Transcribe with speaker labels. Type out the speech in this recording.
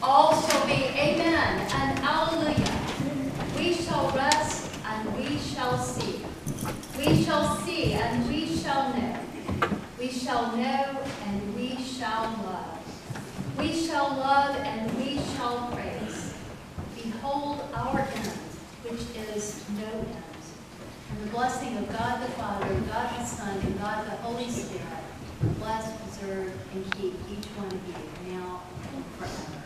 Speaker 1: All shall be amen and hallelujah. We shall rest and we shall see. We shall see and we shall know. We shall know and we shall love. We shall love and we shall praise. Behold our end, which is no end. And the blessing of God the Father, God the Son, and God the Holy Spirit bless, preserve, and keep each one of you now and forever.